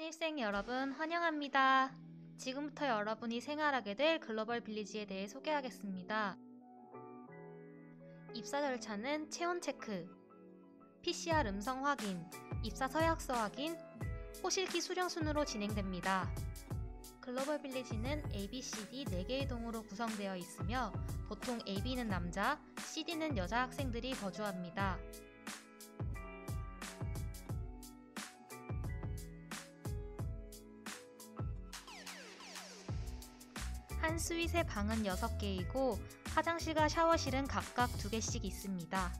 신입생 여러분 환영합니다. 지금부터 여러분이 생활하게 될 글로벌 빌리지에 대해 소개하겠습니다. 입사 절차는 체온 체크, PCR 음성 확인, 입사 서약서 확인, 호실키 수령 순으로 진행됩니다. 글로벌 빌리지는 ABCD 4개의 동으로 구성되어 있으며 보통 AB는 남자, CD는 여자 학생들이 거주합니다. 한 스윗의 방은 6개이고 화장실과 샤워실은 각각 2개씩 있습니다.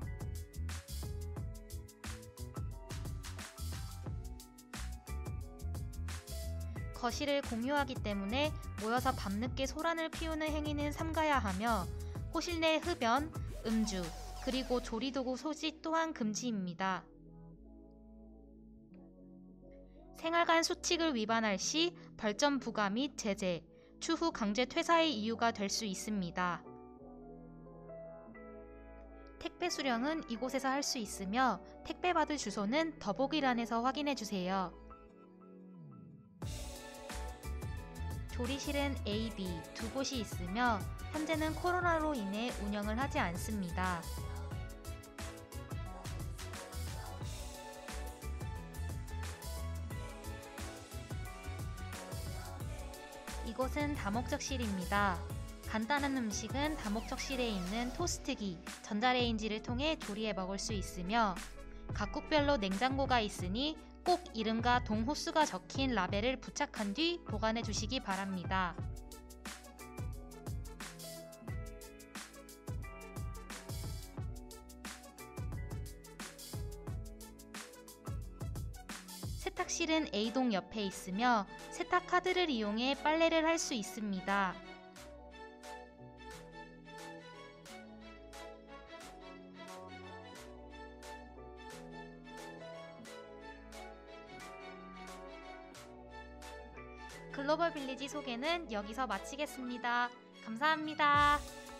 거실을 공유하기 때문에 모여서 밤늦게 소란을 피우는 행위는 삼가야 하며 호실 내 흡연, 음주, 그리고 조리도구 소지 또한 금지입니다. 생활관 수칙을 위반할 시 벌점 부과 및 제재, 추후 강제 퇴사의 이유가 될 수 있습니다. 택배 수령은 이곳에서 할 수 있으며 택배 받을 주소는 더보기란에서 확인해 주세요. 조리실은 A, B 2곳이 있으며 현재는 코로나로 인해 운영을 하지 않습니다. 이곳은 다목적실입니다. 간단한 음식은 다목적실에 있는 토스트기, 전자레인지를 통해 조리해 먹을 수 있으며 각국별로 냉장고가 있으니 꼭 이름과 동호수가 적힌 라벨을 부착한 뒤 보관해 주시기 바랍니다. 세탁실은 A동 옆에 있으며 세탁 카드를 이용해 빨래를 할 수 있습니다. 글로벌 빌리지 소개는 여기서 마치겠습니다. 감사합니다.